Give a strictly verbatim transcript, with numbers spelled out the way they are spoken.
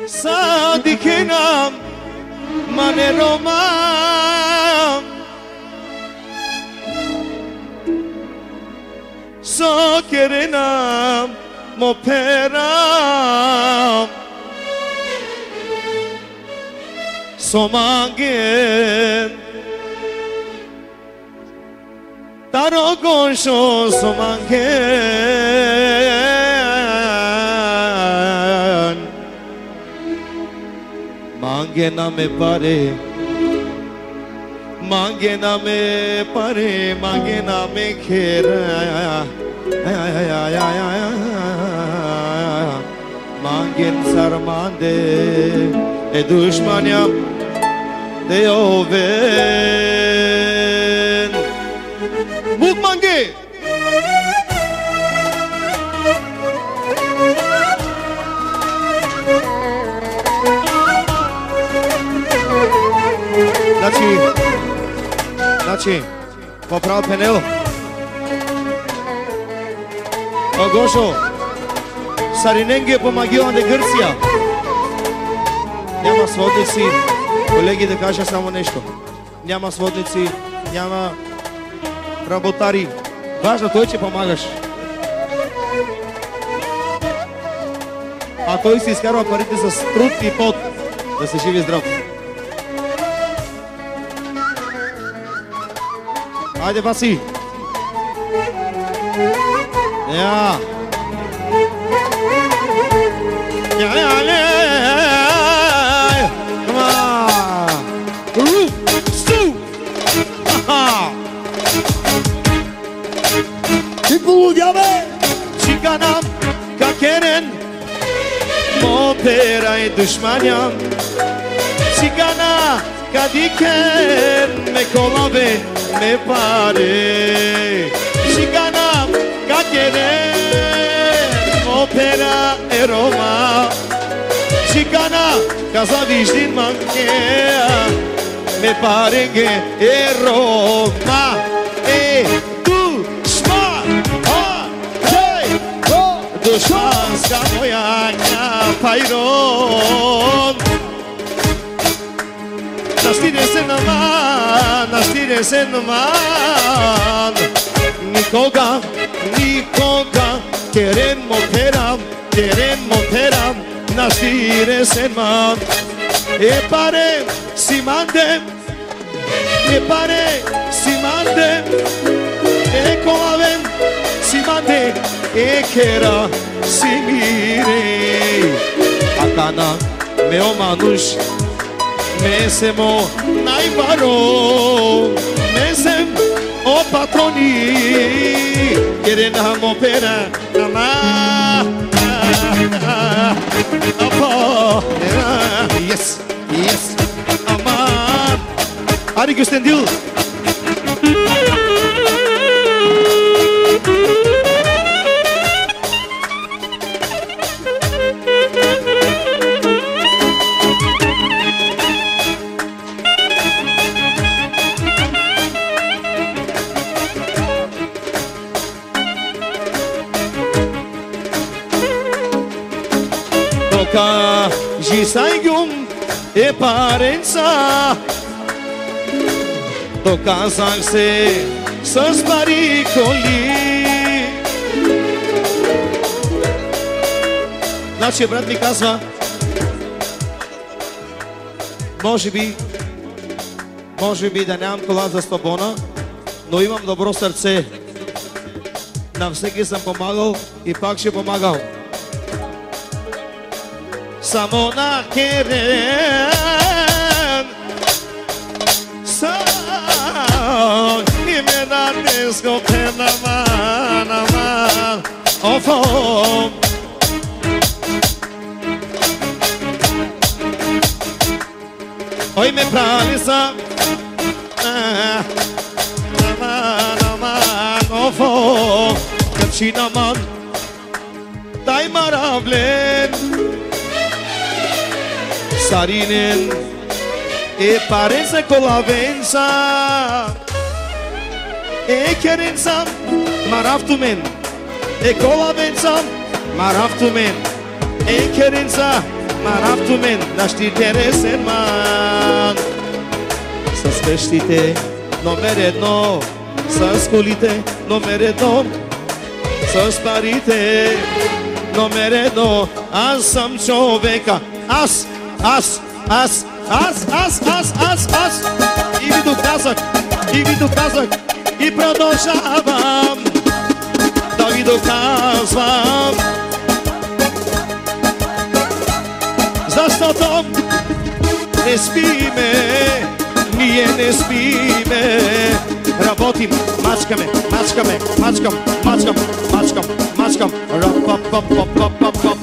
Sadikinam maneromam Sokerenam moperam Somangen Tarogonsho somangen Mangena me pare Mangena me pare Mangena me khera Mangen sarmande E dushmanyam De oven Muk mange Значи Значи Поправ Пенел О, Гошо, Сариненге помоги онде Гърция. Няма сводници, колеги, да кажа само нещо. Няма сводници, няма работари. Важното е, че помагаш. А той си изкарва парите с труд и пот. Да се живи здрав. Айде, Васи! Ja. Ja, ja, ja. Come on. Roof. Stu. Aha. People, yabe. Chikanam, kakeren. Mopera e dushmanyam. Chikana, kadiken. Me kolave, me pare. Chikanam. Opera e Roma Chicana casa viștin manchea Me pare che e Roma E tu șma Ha Hei Ho Dușman ska moja ňa Pajron Naštire se na man Naštire se na man Nikoga Nikoga Teren moteram, teren moteram Naštire se man E pare si mandem E pare si mandem E kolavem si mandem E kera si mire Akana meo manush Mesemo najbaro Mesem o patroni Keren ham opera Ama Yes, yes Aman Hadi Güstendil Ji saygum e parența Dokazak se să-ți paricoli Значи брат ми казва Може би Може би да нямам кола за сто бона Но имам добро сърце На всеки съм помагал и пак ще помагал Samo na keren Sam Ime na nesko pena man Aman Ofom Oj me pravi sam Aman aman Ofom Krčina man Daj maravlen Sarinen E parenza colavenza E kerenza Maraftumen E colavenza Maraftumen E kerenza Марафтумен, нашти интересен ман. С пещите номер едно, с колите номер едно, с парите номер едно. Аз съм човека. Аз, аз, аз, аз, аз, аз, аз, аз. И ви доказах, и ви доказах, и продължавам да ви доказвам. Защото не спиме, ние не спиме. Работим, мачкаме, мачкаме, мачкам, мачкам, мачкам, мачкам. Рап-пап-пап-пап-пап-пап.